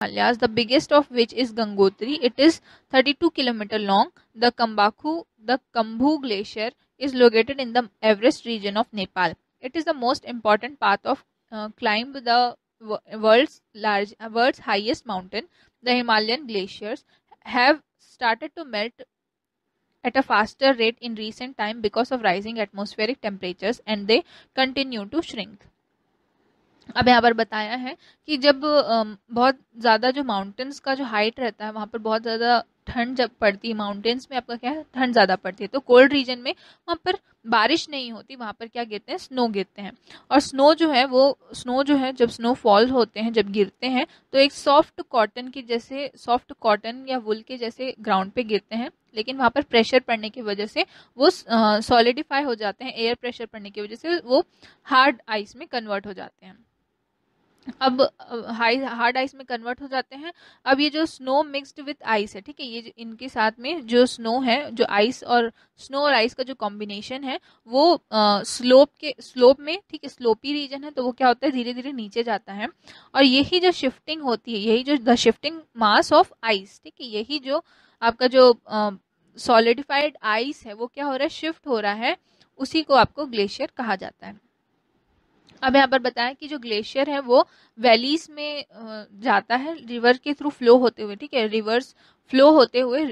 Himalayas, the biggest of which is Gangotri. It is 32 km long. The Kambhu Glacier is located in the Everest region of Nepal. It is the most important path of climb the world's highest mountain. The Himalayan glaciers have started to melt at a faster rate in recent time because of rising atmospheric temperatures and they continue to shrink. अब यहाँ पर बताया है कि जब बहुत ज़्यादा जो माउंटेन्स का जो हाइट रहता है वहाँ पर बहुत ज़्यादा ठंड जब पड़ती है, माउंटेन्स में आपका क्या है ठंड ज़्यादा पड़ती है, तो कोल्ड रीजन में वहाँ पर बारिश नहीं होती, वहाँ पर क्या गिरते हैं स्नो गिरते हैं। और स्नो जो है जब स्नोफॉल होते हैं, जब गिरते हैं तो एक सॉफ्ट कॉटन या वुल के जैसे ग्राउंड पे गिरते हैं, लेकिन वहाँ पर प्रेशर पड़ने की वजह से वो सॉलिडिफाई हो जाते हैं, एयर प्रेशर पड़ने की वजह से वो हार्ड आइस में कन्वर्ट हो जाते हैं। अब हार्ड आइस में कन्वर्ट हो जाते हैं। अब ये जो स्नो मिक्स्ड विथ आइस है, ठीक है, ये इनके साथ में जो स्नो है, जो आइस और स्नो और आइस का जो कॉम्बिनेशन है वो स्लोप में, ठीक है, स्लोपी रीजन है तो वो क्या होता है धीरे धीरे नीचे जाता है। और यही जो शिफ्टिंग होती है, यही जो the shifting mass of ice, ठीक है, यही जो आपका जो सॉलिडिफाइड आइस है वो क्या हो रहा है शिफ्ट हो रहा है, उसी को आपको ग्लेशियर कहा जाता है। अब यहाँ पर बताया कि जो ग्लेशियर है वो वैलीज में जाता है रिवर के थ्रू फ्लो होते हुए, ठीक है, रिवर्स फ्लो होते हुए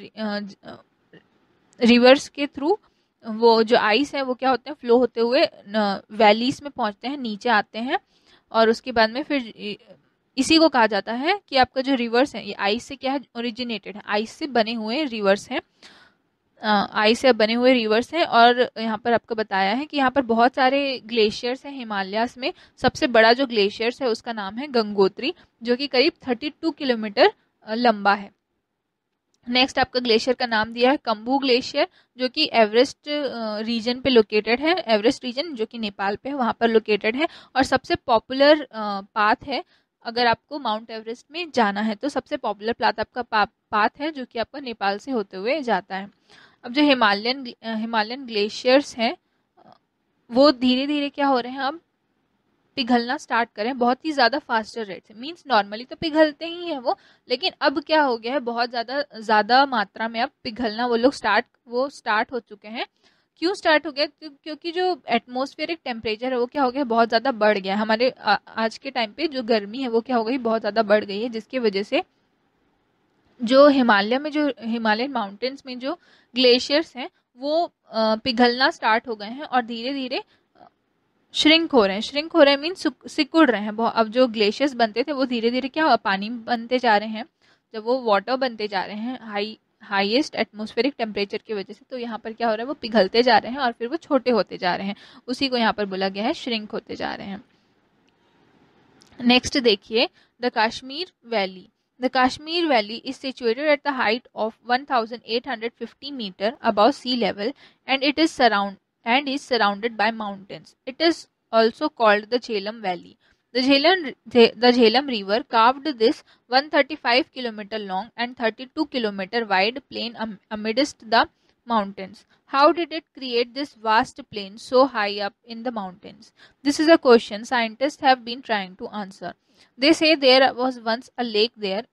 रिवर्स के थ्रू वो जो आइस है वो क्या होते हैं फ्लो होते हुए वैलीज में पहुंचते हैं, नीचे आते हैं और उसके बाद में फिर इसी को कहा जाता है कि आपका जो रिवर्स है ये आइस से क्या है ओरिजिनेटेड है, आइस से बने हुए रिवर्स हैं, आइस से बने हुए रिवर्स हैं। और यहाँ पर आपको बताया है कि यहाँ पर बहुत सारे ग्लेशियर्स हैं हिमालयास में। सबसे बड़ा जो ग्लेशियर्स है उसका नाम है गंगोत्री, जो कि करीब 32 किलोमीटर लंबा है। नेक्स्ट आपका ग्लेशियर का नाम दिया है कम्बू ग्लेशियर, जो कि एवरेस्ट रीजन पे लोकेटेड है, एवरेस्ट रीजन जो कि नेपाल पे है वहाँ पर लोकेटेड है और सबसे पॉपुलर पाथ है। अगर आपको माउंट एवरेस्ट में जाना है तो सबसे पॉपुलर पाथ है जो कि आपका नेपाल से होते हुए जाता है। अब जो हिमालयन ग्लेशियर्स हैं वो धीरे धीरे क्या हो रहे हैं अब पिघलना स्टार्ट करें बहुत ही ज़्यादा फास्टर रेट से। मीन्स नॉर्मली तो पिघलते ही हैं वो, लेकिन अब क्या हो गया है बहुत ज़्यादा मात्रा में अब पिघलना वो स्टार्ट हो चुके हैं। क्यों स्टार्ट हो गया? क्योंकि जो एटमॉस्फेरिक टेम्परेचर है वो क्या हो गया बहुत ज़्यादा बढ़ गया। हमारे आज के टाइम पे जो गर्मी है वो क्या हो गई बहुत ज़्यादा बढ़ गई है, जिसकी वजह से जो हिमालयन माउंटेन्स में जो ग्लेशियर्स हैं वो पिघलना स्टार्ट हो गए हैं और धीरे धीरे श्रिंक हो रहे हैं मीन्स सिकुड़ रहे हैं। अब जो ग्लेशियर्स बनते थे वो धीरे धीरे क्या पानी बनते जा रहे हैं, जब वो वाटर बनते जा रहे हैं हाईएस्ट एटमॉस्फेरिक टेम्परेचर की वजह से, तो यहाँ पर क्या हो रहा है वो पिघलते जा रहे हैं और फिर वो छोटे होते जा रहे हैं, उसी को यहाँ पर बोला गया है श्रिंक होते जा रहे हैं। नेक्स्ट देखिए the Kashmir valley. The Kashmir Valley is situated at the height of 1,850 meter above sea level and it is surrounded by mountains. It is also called the Jhelum Valley. The Jhelum River carved this 135 kilometer long and 32 kilometer wide plain amidst the mountains. How did it create this vast plain so high up in the mountains? This is a question scientists have been trying to answer. They say there was once a lake there.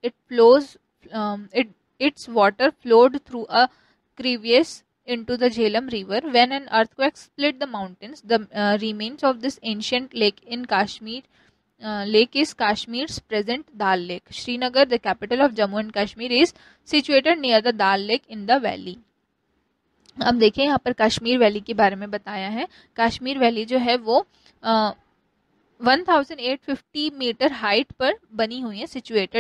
Its water flowed through a crevice into the Jhelum River. When an earthquake split the mountains, the remains of this ancient lake in Kashmir lake is Kashmir's present Dal Lake. Srinagar, the capital of Jammu and Kashmir, is situated near the Dal Lake in the valley. अब देखिए यहाँ पर Kashmir valley के बारे में बताया है। Kashmir valley जो है वो 1850 मीटर हाइट पर बनी हुई है,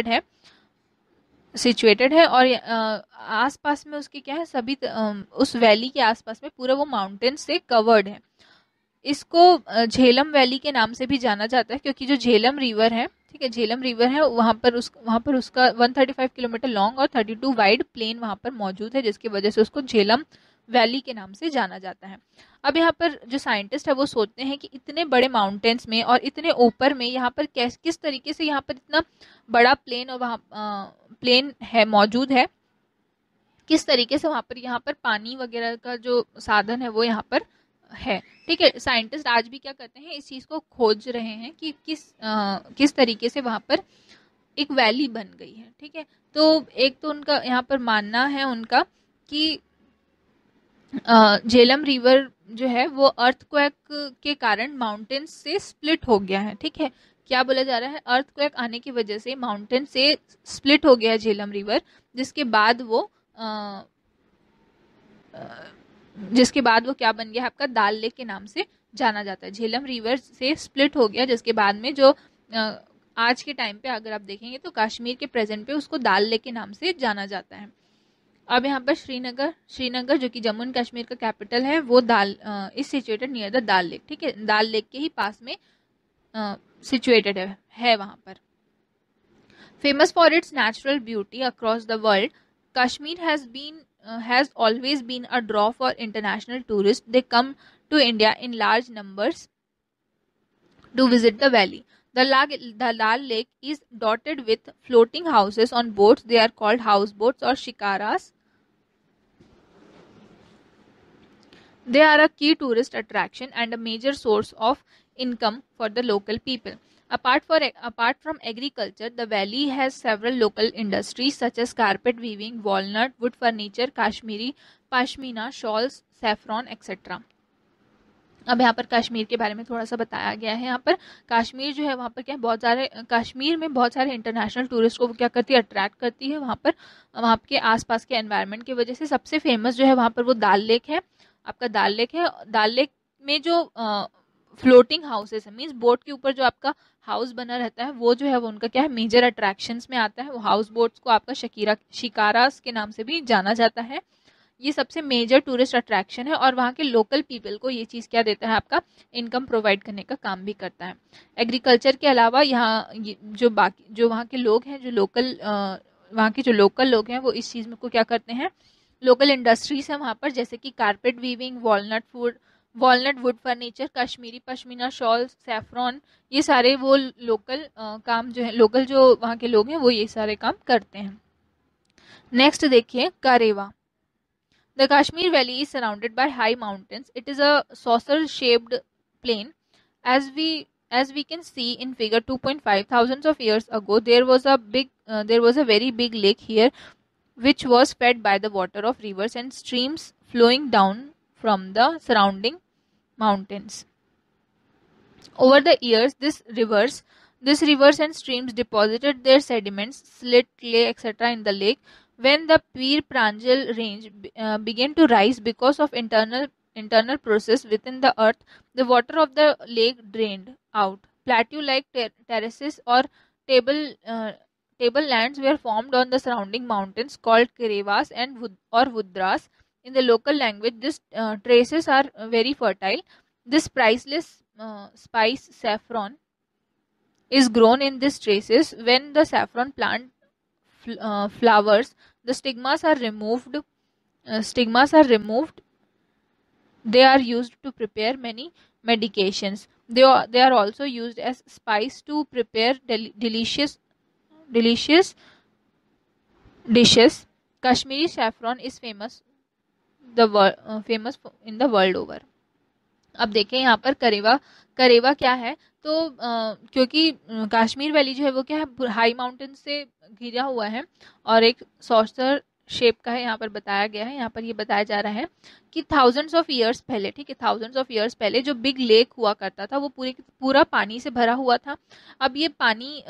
सिचुएटेड है और आसपास में उसके क्या है सभी उस वैली के आसपास में पूरा वो माउंटेन से कवर्ड है। इसको झेलम वैली के नाम से भी जाना जाता है क्योंकि जो झेलम रिवर है, ठीक है, झेलम रिवर है वहाँ पर उसका 135 किलोमीटर लॉन्ग और 32 वाइड प्लेन वहाँ पर मौजूद है, जिसकी वजह से उसको झेलम वैली के नाम से जाना जाता है। अब यहाँ पर जो साइंटिस्ट है वो सोचते हैं कि इतने बड़े माउंटेन्स में और इतने ऊपर में यहाँ पर किस तरीके से यहाँ पर इतना बड़ा प्लेन और वहाँ प्लेन है मौजूद है, किस तरीके से वहाँ पर पानी वगैरह का जो साधन है वो यहाँ पर है। ठीक है, साइंटिस्ट आज भी क्या करते हैं इस चीज़ को खोज रहे हैं कि किस तरीके से वहाँ पर एक वैली बन गई है, ठीक है। तो एक तो उनका यहाँ पर मानना है उनका कि झेलम रिवर जो है वो अर्थक्वेक के कारण माउंटेन से स्प्लिट हो गया है, ठीक है। क्या बोला जा रहा है, अर्थक्वेक आने की वजह से माउंटेन से स्प्लिट हो गया है झेलम रिवर, जिसके बाद वो क्या बन गया है आपका, दाल लेक के नाम से जाना जाता है। झेलम रिवर से स्प्लिट हो गया, जिसके बाद में जो आज के टाइम पे अगर आप देखेंगे तो कश्मीर के प्रेजेंट पे उसको दाल लेक के नाम से जाना जाता है। अब यहाँ पर श्रीनगर जो कि जम्मू एंड कश्मीर का कैपिटल है, वो is situated near the Dal lake, ठीक है। दाल लेक के ही पास में सिचुएटेड है वहां पर। Famous for its natural beauty across the world, Kashmir has always been a draw for international tourists. They come to India in large numbers to visit the valley. The Dal Lake is dotted with floating houses on boats. They are called houseboats or shikaras. They are a key tourist attraction and a major source of income for the local people. Apart from agriculture, the valley has several local industries such as carpet weaving, walnut, wood furniture, Kashmiri pashmina, shawls, saffron, etc. अब यहाँ पर कश्मीर के बारे में थोड़ा सा बताया गया है। यहाँ पर कश्मीर जो है वहाँ पर क्या है, बहुत सारे कश्मीर में बहुत सारे इंटरनेशनल टूरिस्ट को क्या करती है, अट्रैक्ट करती है। वहाँ पर वहाँ के आसपास के एनवायरनमेंट की वजह से सबसे फेमस जो है वहाँ पर वो दाल लेक है, आपका दाल लेक है। दाल लेक में जो फ्लोटिंग हाउसेस है, मीन्स बोट के ऊपर जो आपका हाउस बना रहता है, वो जो है वो उनका क्या है, मेजर अट्रैक्शंस में आता है। वो हाउस बोट्स को आपका शिकारास के नाम से भी जाना जाता है। ये सबसे मेजर टूरिस्ट अट्रैक्शन है और वहाँ के लोकल पीपल को ये चीज़ क्या देता है, आपका इनकम प्रोवाइड करने का काम भी करता है। एग्रीकल्चर के अलावा यहाँ जो वहाँ के लोग हैं, वहाँ के जो लोकल लोग हैं, वो इस चीज़ में को क्या करते हैं, लोकल इंडस्ट्रीज है वहाँ पर, जैसे कि carpet weaving, walnut wood furniture, Kashmiri pashmina shawl, saffron, ये सारे वो लोकल काम जो है, लोकल जो वहाँ के लोग हैं वो ये सारे काम करते हैं। नेक्स्ट देखिए करेवा। The Kashmir Valley is surrounded by high mountains. It is a saucer-shaped plain. As we can see in figure 2.5, thousands of years ago, there was a very big lake here, which was fed by the water of rivers and streams flowing down from the surrounding mountains. Over the years, these rivers and streams deposited their sediments, silt, clay, etc. in the lake. When the Pir Pranjal range began to rise because of internal process within the earth, the water of the lake drained out. Plateau-like terraces or tablelands were formed on the surrounding mountains called Karevas or Vudras. In the local language, these traces are very fertile. This priceless spice saffron is grown in these traces. When the saffron plant flowers, the stigmas are removed. They are used to prepare many medications. They are also used as spice to prepare delicious dishes. Kashmiri saffron is famous in the world over. अब देखें यहाँ पर करेवा क्या है, तो क्योंकि Kashmir valley जो है वो क्या है, हाई माउंटेन से घिरा हुआ है और एक सॉसर शेप का है, यहाँ पर बताया गया है। यहाँ पर ये बताया जा रहा है कि थाउजेंड्स ऑफ ईयर्स पहले, ठीक है, थाउजेंड्स ऑफ ईयर्स पहले जो बिग लेक हुआ करता था वो पूरा पानी से भरा हुआ था। अब ये पानी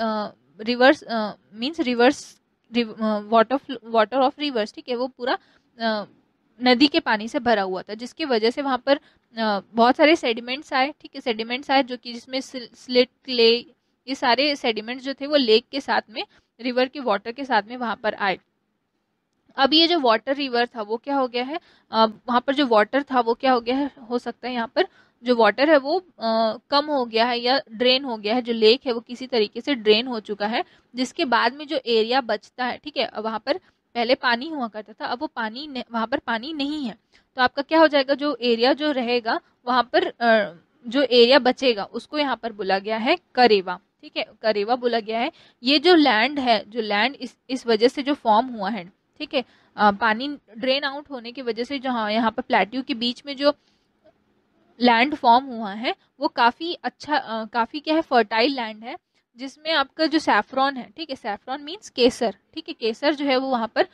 वाटर ऑफ रिवर्स, ठीक है, वो पूरा नदी के पानी से भरा हुआ था, जिसकी वजह से वहाँ पर बहुत सारे सेडिमेंट्स आए, ठीक है, सेडिमेंट्स आए जो कि जिसमें स्लिट, क्ले, ये सारे सेडिमेंट्स जो थे वो लेक के साथ में, रिवर के वाटर के साथ में वहाँ पर आए। अब ये जो वाटर रिवर था वो क्या हो गया है, वहाँ पर जो वाटर था वो क्या हो गया है, हो सकता है यहाँ पर जो वाटर है वो कम हो गया है या ड्रेन हो गया है, जो लेक है वो किसी तरीके से ड्रेन हो चुका है, जिसके बाद में जो एरिया बचता है, ठीक है, वहाँ पर पहले पानी हुआ करता था, अब वो वहाँ पर पानी नहीं है, तो आपका क्या हो जाएगा, जो एरिया जो रहेगा वहाँ पर जो एरिया बचेगा उसको यहाँ पर बोला गया है करेवा, ठीक है, करेवा बोला गया है। ये जो लैंड है, जो लैंड इस वजह से जो फॉर्म हुआ है, ठीक है, पानी ड्रेन आउट होने की वजह से जो यहाँ पर प्लेट्यू के बीच में जो लैंड फॉर्म हुआ है वो काफ़ी अच्छा, काफ़ी क्या है, फर्टाइल लैंड है, जिसमें आपका जो सैफरॉन है, ठीक है, सैफरॉन मीन्स केसर, ठीक है, केसर जो है वो वहाँ पर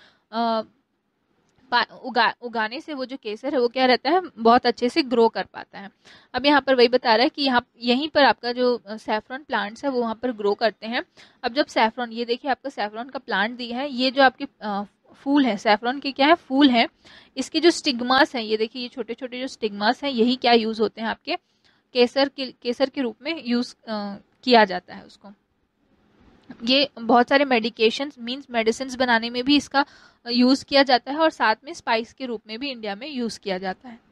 उगाने से वो जो केसर है वो क्या रहता है, बहुत अच्छे से ग्रो कर पाता है। अब यहाँ पर वही बता रहा है कि यहाँ यहीं पर आपका जो सैफरॉन प्लांट्स है वो वहाँ पर ग्रो करते हैं। अब जब सैफरॉन, ये देखिए आपका सैफरॉन का प्लांट दिया है, ये जो आपके फूल है सैफरॉन के, क्या है, फूल है, इसके जो स्टिग्मास हैं, ये देखिए ये छोटे छोटे जो स्टिग्मास हैं, यही क्या यूज होते हैं, आपके केसर के रूप में यूज किया जाता है उसको। ये बहुत सारे मेडिकेशन मींस मेडिसिन बनाने में भी इसका यूज किया जाता है, और साथ में स्पाइस के रूप में भी इंडिया में यूज किया जाता है।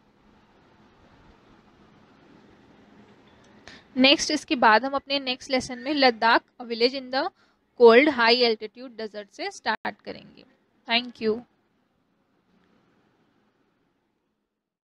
नेक्स्ट, इसके बाद हम अपने नेक्स्ट लेसन में Ladakh village in the cold high altitude desert से स्टार्ट करेंगे। Thank you.